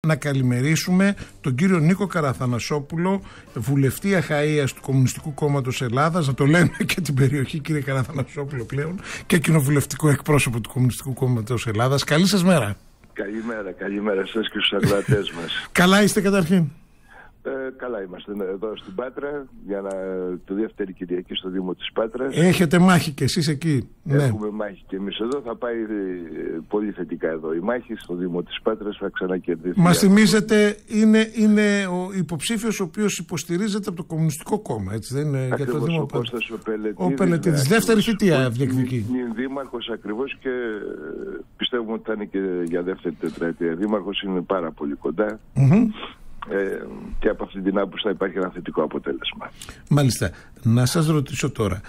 να καλημερίσουμε τον κύριο Νίκο Καραθανασόπουλο, βουλευτή Αχαΐας του Κομμουνιστικού Κόμματος Ελλάδας, να το λέμε και την περιοχή κύριε Καραθανασόπουλο πλέον, και κοινοβουλευτικό εκπρόσωπο του Κομμουνιστικού Κόμματος Ελλάδας. Καλή σας μέρα. Καλημέρα σας και στους ακροατές μας. Καλά είστε καταρχήν? Καλά είμαστε εδώ στην Πάτρα, για το δεύτερη Κυριακή στο Δήμο της Πάτρας. Έχετε μάχη και εσείς εκεί? Έχουμε μάχη και εμείς εδώ. Θα πάει πολύ θετικά εδώ η μάχη στο Δήμο της Πάτρας, θα ξανακερδιθεί. Μας θυμίζετε, είναι ο υποψήφιος ο οποίος υποστηρίζεται από το Κομμουνιστικό Κόμμα, έτσι δεν είναι? Ακριβώς, για το Δήμο ο Κώστας ο Πελετίδης, δεύτερη θητεία διεκδικεί. Είναι δήμαρχος ακριβώς και πιστεύουμε ότι θα είναι και για δεύτερη τετραετία. Δήμαρχος είναι πάρα πολύ κοντά. Και από αυτή την άποψη θα υπάρχει ένα θετικό αποτέλεσμα. Μάλιστα. Να σας ρωτήσω τώρα,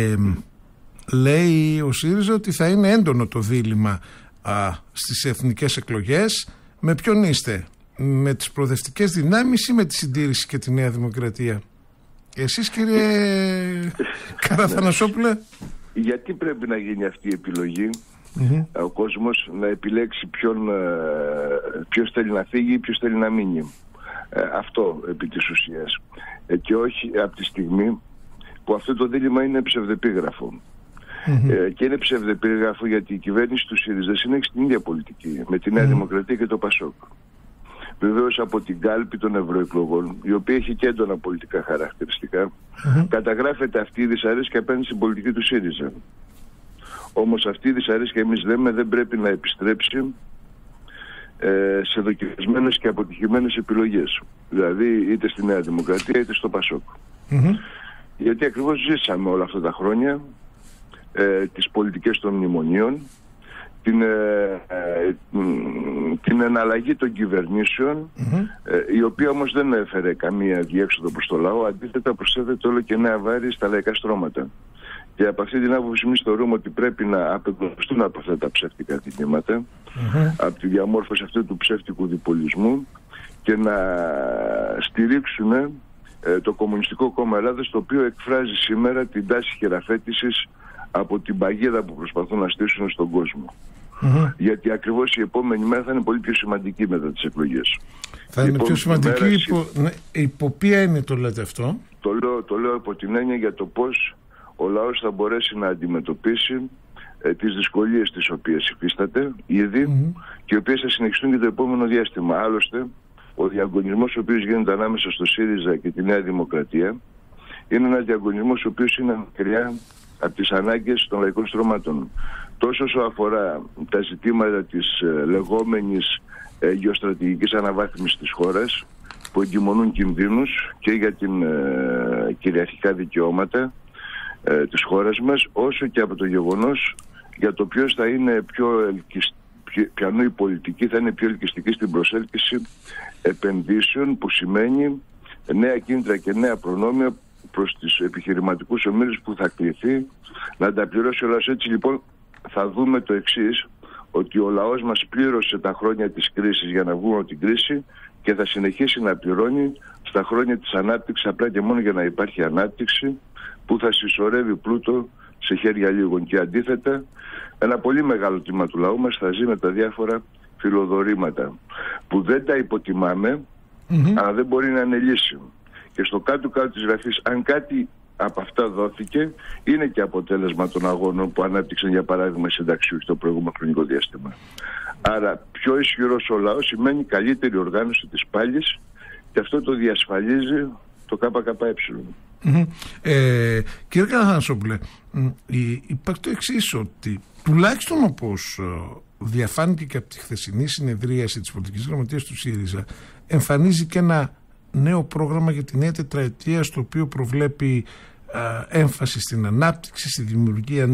λέει ο ΣΥΡΙΖΑ ότι θα είναι έντονο το δίλημμα στις εθνικές εκλογές. Με ποιον είστε? Με τις προοδευτικές δυνάμεις ή με τη συντήρηση και τη Νέα Δημοκρατία? Εσείς κύριε Καραθανασόπουλε? Γιατί πρέπει να γίνει αυτή η επιλογή? Ο κόσμος να επιλέξει ποιος θέλει να φύγει ή ποιος θέλει να μείνει. Αυτό επί της ουσίας. Και όχι από τη στιγμή που αυτό το δίλημμα είναι ψευδεπίγραφο. Και είναι ψευδεπίγραφο γιατί η κυβέρνηση του ΣΥΡΙΖΑ συνέχισε την ίδια πολιτική με τη Νέα Δημοκρατία και το ΠΑΣΟΚ. Βεβαίως από την κάλπη των ευρωεκλογών, η οποία έχει και έντονα πολιτικά χαρακτηριστικά, καταγράφεται αυτή η δυσαρέσκεια απέναντι στην πολιτική του ΣΥΡΙΖΑ. Όμως αυτή η δυσαρέσκεια εμείς δεν πρέπει να επιστρέψει σε δοκιμασμένες και αποτυχημένες επιλογές. Δηλαδή είτε στη Νέα Δημοκρατία είτε στο ΠΑΣΟΚ. Γιατί ακριβώς ζήσαμε όλα αυτά τα χρόνια τις πολιτικές των μνημονίων, την εναλλαγή των κυβερνήσεων, η οποία όμως δεν έφερε καμία διέξοδο προς το λαό, αντίθετα προσθέτεται όλο και νέα βάρη στα λαϊκά στρώματα. Και από αυτή την άποψη εμείς θεωρούμε ότι πρέπει να απεγνωστούν από αυτά τα ψεύτικα διδύματα, από τη διαμόρφωση αυτού του ψεύτικου διπολισμού, και να στηρίξουν το Κομμουνιστικό Κόμμα Ελλάδας, το οποίο εκφράζει σήμερα την τάση χειραφέτησης από την παγίδα που προσπαθούν να στήσουν στον κόσμο. Γιατί ακριβώς η επόμενη μέρα θα είναι πολύ πιο σημαντική μετά τις εκλογές. Θα είναι πιο σημαντική υπό ποια έννοια το λέτε αυτό? Το λέω υπό την έννοια για το πώς ο λαός θα μπορέσει να αντιμετωπίσει τις δυσκολίες τις οποίες υφίσταται ήδη και οι οποίες θα συνεχιστούν και το επόμενο διάστημα. Άλλωστε, ο διαγωνισμός ο οποίος γίνεται ανάμεσα στο ΣΥΡΙΖΑ και τη Νέα Δημοκρατία είναι ένας διαγωνισμός ο οποίος είναι μακριά από τις ανάγκες των λαϊκών στρωμάτων. Τόσο όσο αφορά τα ζητήματα της λεγόμενης γεωστρατηγικής αναβάθμισης της χώρας, που εγκυμονούν κινδύνους και για την κυριαρχικά δικαιώματα της χώρας μας, όσο και από το γεγονός για το ποιος θα είναι ποιανού η πολιτική θα είναι πιο ελκυστική στην προσέλκυση επενδύσεων, που σημαίνει νέα κίνητρα και νέα προνόμια προς τις επιχειρηματικούς ομίλους που θα κληθεί να τα πληρώσει ο λαός. Έτσι λοιπόν θα δούμε το εξής, ότι ο λαός μας πλήρωσε τα χρόνια της κρίσης για να βγούμε από την κρίση και θα συνεχίσει να πληρώνει στα χρόνια της ανάπτυξης, απλά και μόνο για να υπάρχει ανάπτυξη που θα συσσωρεύει πλούτο σε χέρια λίγων. Και αντίθετα, ένα πολύ μεγάλο τμήμα του λαού μας θα ζει με τα διάφορα φιλοδορήματα που δεν τα υποτιμάμε, αλλά δεν μπορεί να είναι λύση. Και στο κάτω-κάτω της γραφής, αν κάτι από αυτά δόθηκε, είναι και αποτέλεσμα των αγώνων που ανάπτυξαν, για παράδειγμα, συνταξιούχοι το προηγούμενο χρονικό διάστημα. Άρα, πιο ισχυρός ο λαός σημαίνει καλύτερη οργάνωση της πάλης, και αυτό το διασφαλίζει το ΚΚΕ. Κύριε Καραθανασόπουλε, υπάρχει το εξής, ότι τουλάχιστον όπως διαφάνηκε και από τη χθεσινή συνεδρίαση της πολιτικής γραμματείας του ΣΥΡΙΖΑ, εμφανίζει και ένα νέο πρόγραμμα για τη νέα τετραετία, στο οποίο προβλέπει έμφαση στην ανάπτυξη, στη δημιουργία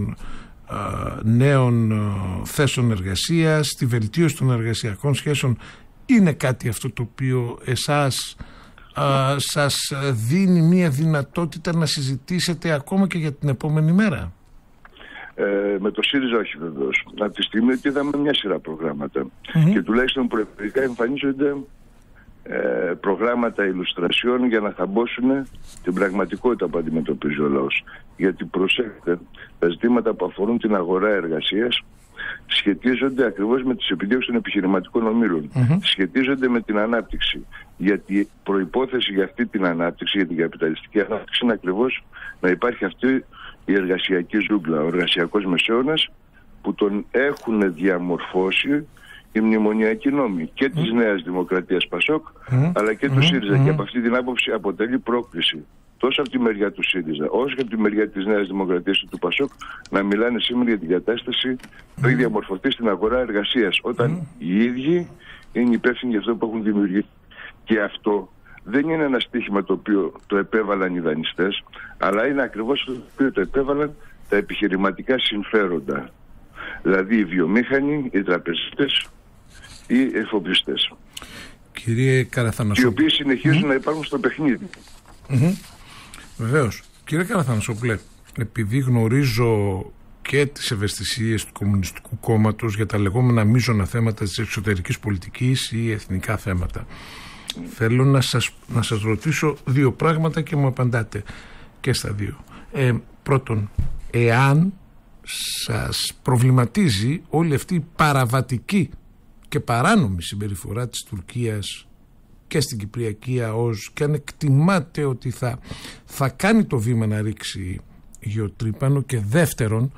νέων θέσεων εργασίας, στη βελτίωση των εργασιακών σχέσεων. Είναι κάτι αυτό το οποίο εσάς σας δίνει μια δυνατότητα να συζητήσετε ακόμα και για την επόμενη μέρα? Με το ΣΥΡΙΖΑ όχι βεβαίως. Από τη στιγμή ότι είδαμε μια σειρά προγράμματα και τουλάχιστον προεκλογικά εμφανίζονται προγράμματα ηλουστρασιών για να θαμπόσουν την πραγματικότητα που αντιμετωπίζει ο λαός. Γιατί προσέχετε, τα ζητήματα που αφορούν την αγορά εργασίας σχετίζονται ακριβώς με τις επιδιώξεις των επιχειρηματικών ομίλων. Σχετίζονται με την ανάπτυξη. Γιατί προϋπόθεση για αυτή την ανάπτυξη, για την καπιταλιστική ανάπτυξη, είναι ακριβώς να υπάρχει αυτή η εργασιακή ζούγκλα, ο εργασιακός μεσαίωνας, που τον έχουν διαμορφώσει οι μνημονιακοί νόμοι και της Νέας Δημοκρατίας Πασόκ, αλλά και του ΣΥΡΙΖΑ. Και από αυτή την άποψη αποτελεί πρόκληση τόσο από τη μεριά του ΣΥΡΙΖΑ όσο και από τη μεριά της Νέας Δημοκρατίας και του Πασόκ να μιλάνε σήμερα για την κατάσταση που έχει διαμορφωθεί στην αγορά εργασίας, όταν οι ίδιοι είναι υπεύθυνοι για αυτό που έχουν δημιουργήσει. Και αυτό δεν είναι ένα στοίχημα το οποίο το επέβαλαν οι δανειστές, αλλά είναι ακριβώς το οποίο το επέβαλαν τα επιχειρηματικά συμφέροντα. Δηλαδή οι βιομήχανοι, οι τραπεζίτες, οι εφοπλιστές. Κύριε Καραθανασόπουλε, οι οποίοι συνεχίζουν να υπάρχουν στο παιχνίδι. Βεβαίως. Κύριε Καραθανασόπουλε, επειδή γνωρίζω και τις ευαισθησίες του Κομμουνιστικού Κόμματος για τα λεγόμενα μείζωνα θέματα της εξωτερικής πολιτικής ή εθνικά θέματα, θέλω να σας ρωτήσω δύο πράγματα και μου απαντάτε και στα δύο. Πρώτον, εάν σας προβληματίζει όλη αυτή η παραβατική και παράνομη συμπεριφορά της Τουρκίας και στην Κυπριακή ΑΟΣ, και αν εκτιμάτε ότι θα κάνει το βήμα να ρίξει γεωτρύπανο, και δεύτερον,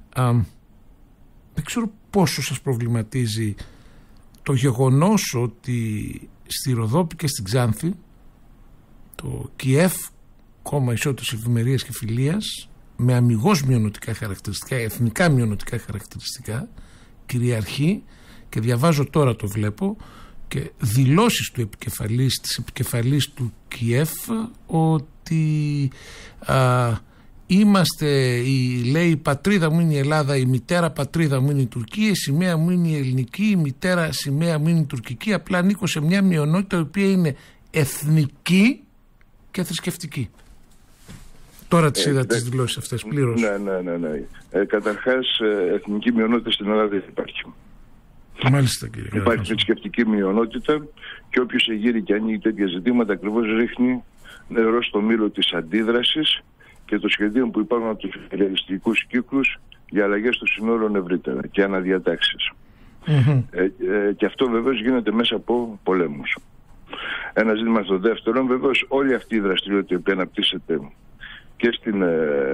δεν ξέρω πόσο σας προβληματίζει το γεγονός ότι στη Ροδόπη και στην Ξάνθη το ΚΙΕΦ, Κόμμα Ισότητας Ευημερίας και Φιλίας, με αμιγώς μειονοτικά χαρακτηριστικά, εθνικά μειονοτικά χαρακτηριστικά, κυριαρχεί, και διαβάζω τώρα, το βλέπω, και δηλώσεις του της επικεφαλής του ΚΙΕΦ ότι λέει, η πατρίδα μου είναι η Ελλάδα, η μητέρα πατρίδα μου είναι η Τουρκία, η σημαία μου είναι η ελληνική, η μητέρα σημαία μου είναι η τουρκική, απλά ανήκω σε μια μειονότητα η οποία είναι εθνική και θρησκευτική. Τώρα τις είδα τις δηλώσεις αυτές πλήρως. Ναι. Καταρχάς, εθνική μειονότητα στην Ελλάδα δεν υπάρχει. Μάλιστα, κύριε. Υπάρχει θρησκευτική μειονότητα, και όποιος εγείρει και ανοίγει τέτοια ζητήματα ακριβώς ρίχνει νερό στο μήλο της αντίδρασης και των σχεδίων που υπάρχουν από τους ρεαλιστικούς κύκλους για αλλαγές των συνόρων ευρύτερα και αναδιατάξεις. Και αυτό βεβαίως γίνεται μέσα από πολέμους. Ένα ζήτημα στο δεύτερο, βεβαίως όλη αυτή η δραστηριότητα που αναπτύσσεται και στην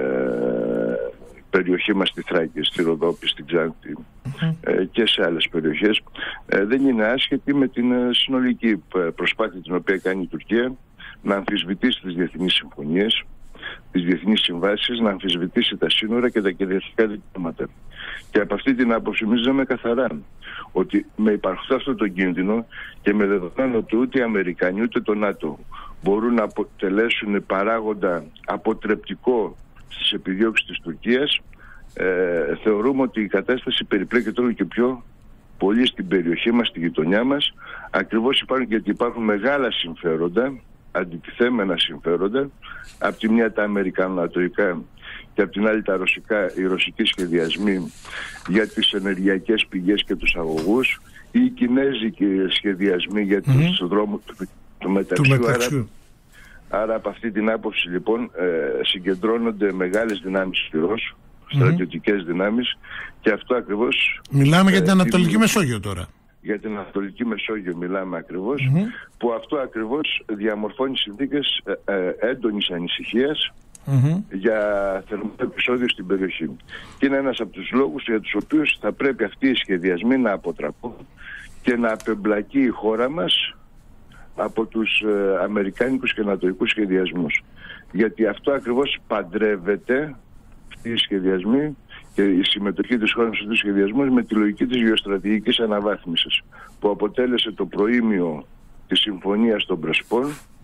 περιοχή μας, στη Θράκη, στη Ροδόπη, στην Ξάνθη και σε άλλες περιοχές, δεν είναι άσχετη με την συνολική προσπάθεια την οποία κάνει η Τουρκία να αμφισβητήσει τις διεθνείς συμφωνίες, τις διεθνείς συμβάσεις, να αμφισβητήσει τα σύνορα και τα κυριαρχικά δικαιώματα. Και από αυτή την άποψη μίζαμε καθαρά ότι με υπαρχθεί αυτό το κίνδυνο και με δεδομένο ότι ούτε οι Αμερικανοί ούτε το ΝΑΤΟ μπορούν να αποτελέσουν παράγοντα αποτρεπτικό στις επιδιώξεις της Τουρκίας, θεωρούμε ότι η κατάσταση περιπλέκεται όλο και πιο πολύ στην περιοχή μας, στη γειτονιά μας, ακριβώς γιατί υπάρχουν μεγάλα συμφέροντα, αντιτιθέμενα συμφέροντα, από τη μια τα αμερικανο-νατοϊκά και από την άλλη τα ρωσικά, οι ρωσικοί σχεδιασμοί για τις ενεργειακές πηγές και τους αγωγούς, ή οι κινέζικοι σχεδιασμοί για τους δρόμους του μεταξιού. Άρα από αυτή την άποψη λοιπόν συγκεντρώνονται μεγάλες δυνάμεις πυρός, στρατιωτικές δυνάμεις, και αυτό ακριβώς... Μιλάμε για την Ανατολική Μεσόγειο τώρα. Για την Ανατολική Μεσόγειο μιλάμε ακριβώς, που αυτό ακριβώς διαμορφώνει συνθήκες έντονης ανησυχίας για θερμό επεισόδιο στην περιοχή. Και είναι ένας από τους λόγους για τους οποίους θα πρέπει αυτοί οι σχεδιασμοί να αποτραπούν και να απεμπλακεί η χώρα μας από τους αμερικάνικους και νατοικούς σχεδιασμούς. Γιατί αυτό ακριβώς παντρεύεται, αυτοί οι σχεδιασμοί και η συμμετοχή της χώρας στους σχεδιασμούς, με τη λογική της γεωστρατηγικής αναβάθμισης, που αποτέλεσε το προήμιο της Συμφωνίας των Πρεσπών,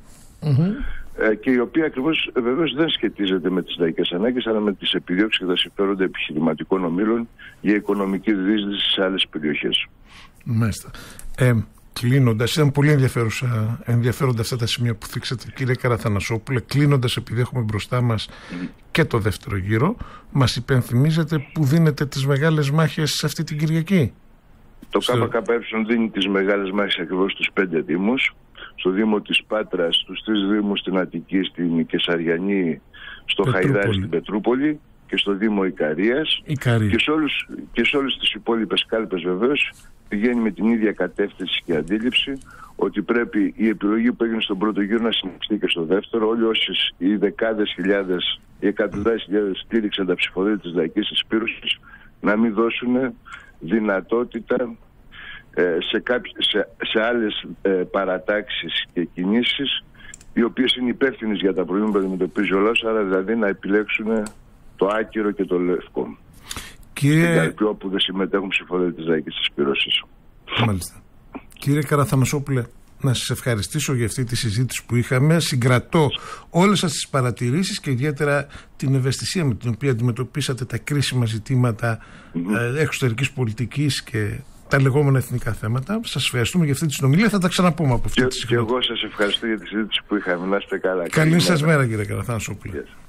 και η οποία ακριβώς βεβαίως δεν σχετίζεται με τις λαϊκές ανάγκες, αλλά με τις επιδιώξεις και τα συμφέροντα επιχειρηματικών ομίλων για οικονομική διείσδυση σε άλλες περιοχές. Μάλιστα. Κλείνοντας, ήταν πολύ ενδιαφέροντα αυτά τα σημεία που θίξατε, κύριε Καραθανασόπουλε. Κλείνοντας, επειδή έχουμε μπροστά μας και το δεύτερο γύρο, μας υπενθυμίζετε που δίνετε τις μεγάλες μάχες σε αυτή την Κυριακή? Το ΚΚΕ δίνει τις μεγάλες μάχες ακριβώς στους 5 δήμους. Στο Δήμο της Πάτρας, στους 3 δήμους, στην Αττική, στην Κεσαριανή, στο Χαϊδάρι, στην Πετρούπολη, και στο Δήμο Ικαρίας και σε όλες τις υπόλοιπες κάλπες βεβαίως πηγαίνει με την ίδια κατεύθυνση και αντίληψη ότι πρέπει η επιλογή που έγινε στον πρώτο γύρο να συνεχιστεί και στο δεύτερο. Όλοι όσοι οι δεκάδες χιλιάδες, οι εκατοντάδες χιλιάδες στήριξαν τα ψηφοδέλτια της Λαϊκής Συσπήρωσης να μην δώσουν δυνατότητα σε άλλες παρατάξεις και κινήσεις οι οποίες είναι υπεύθυνες για τα προβλήματα που αντιμετωπίζει ο λαός, άρα δηλαδή να επιλέξουν το άκυρο και το λευκό. Στην κάλπη όπου δεν συμμετέχουν ψηφοδέλτια της Λαϊκής Συσπήρωσης. Μάλιστα. Κύριε Καραθανασόπουλε, να σας ευχαριστήσω για αυτή τη συζήτηση που είχαμε. Συγκρατώ όλες σας τις παρατηρήσεις και ιδιαίτερα την ευαισθησία με την οποία αντιμετωπίσατε τα κρίσιμα ζητήματα εξωτερικής πολιτικής και τα λεγόμενα εθνικά θέματα. Σας ευχαριστούμε για αυτή τη συνομιλία. Θα τα ξαναπούμε από αυτή τη στιγμή. Και εγώ σας ευχαριστώ για τη συζήτηση που είχαμε. Να είστε καλά. Καλή σας μέρα, κύριε Καραθανασόπουλε.